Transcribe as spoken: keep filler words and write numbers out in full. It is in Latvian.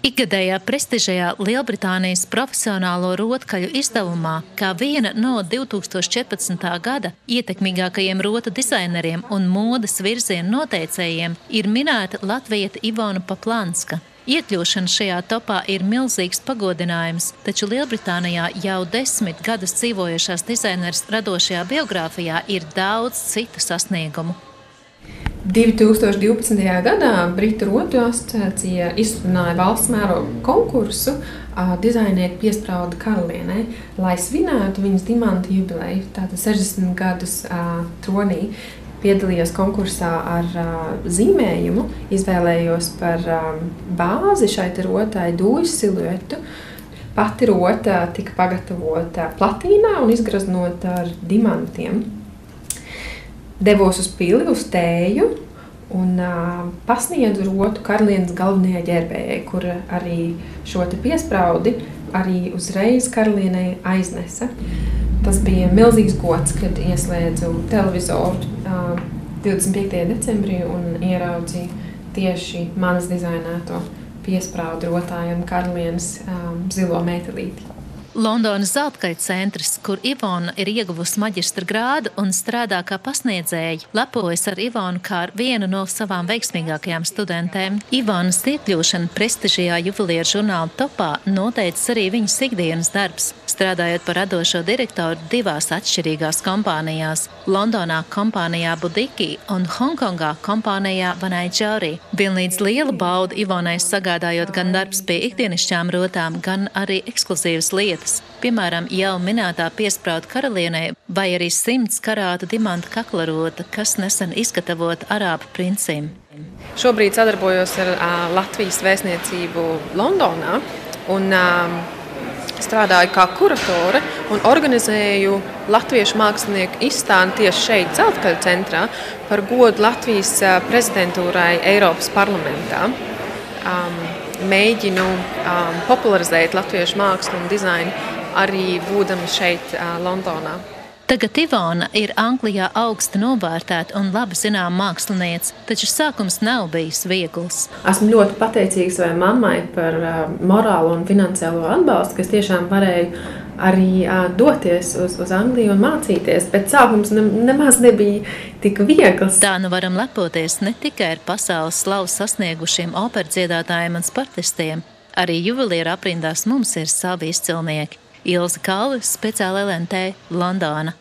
Ikgadējā prestižajā Lielbritānijas profesionālo rotkaļu izdevumā kā viena no divi tūkstoši četrpadsmitā gada ietekmīgākajiem rotu dizaineriem un modes virzienu noteicējiem ir minēta latvieta Ivona Paplanska. Iekļūšana šajā topā ir milzīgs pagodinājums, taču Lielbritānijā jau desmit gadus dzīvojušās dizaineres radošajā biogrāfijā ir daudz citu sasniegumu. divi tūkstoši divpadsmitajā gadā Britu rotu asociācija izsludināja valsts mēroga konkursu dizainieru piesprauda karalienei, lai svinētu viņas dimanta jubileju, tātad sešdesmit gadus tronī. Piedalījos konkursā ar zīmējumu, izvēlējos par bāzi šai rotai dūļu siluetu. Pati rota tika pagatavota platīnā un izgraznota ar dimantiem. Devos uz pili, uz tēju un uh, pasniedzu rotu karalienes galvenajai ģērbējai, kur arī šo te piespraudi arī uzreiz karalienei aiznesa. Tas bija milzīgs gods, kad ieslēdzu televizoru uh, divdesmit piektajā decembrī un ieraudzīju tieši manas dizainēto piespraudu rotājam karalienes um, zilo metelīti. Londonas Zeltkaļu centrs, kur Ivona ir ieguvusi maģistra grādu un strādā kā pasniedzēja, lepojas ar Ivonu kā ar vienu no savām veiksmīgākajām studentēm. Ivonas iekļūšana prestižajā juvelieru žurnāla topā noteicis arī viņas ikdienas darbs, strādājot par radošo direktoru divās atšķirīgās kompānijās – Londonā kompānijā Budiki un Hongkongā kompānijā Vanai Džauri. Vienlīdz liela bauda Ivonai sagādājot gan darbs pie ikdienišķām rotām, gan arī ekskluzīvas lietas. Piemēram, jau minētā piesprauda karalienei vai arī simts karāta dimanta kaklarota, kas nesen izgatavota arābu princim. Šobrīd sadarbojos ar uh, Latvijas vēstniecību Londonā un uh, strādāju kā kuratore un organizēju latviešu mākslinieku izstādi tieši šeit, Zeltkaļu centrā, par godu Latvijas uh, prezidentūrai Eiropas parlamentā. Um, Mēģinu um, popularizēt latviešu mākslu un dizainu arī būdami šeit, uh, Londonā. Tagad Ivona ir Anglijā augsti novērtēta un labi zinām māksliniece, taču sākums nav bijis viegls. Esmu ļoti pateicīga savai mammai par uh, morālo un finansiālo atbalstu, kas tiešām varēja arī uh, doties uz, uz Angliju un mācīties, bet sākums ne, nemaz nebija tik viegls. Tā nu varam lepoties ne tikai ar pasaules slavu sasniegušiem operdziedātājiem un sportistiem, arī juvelieru aprindās mums ir savi izcilnieki. Ilze Kalve, speciāli L N T, Londona.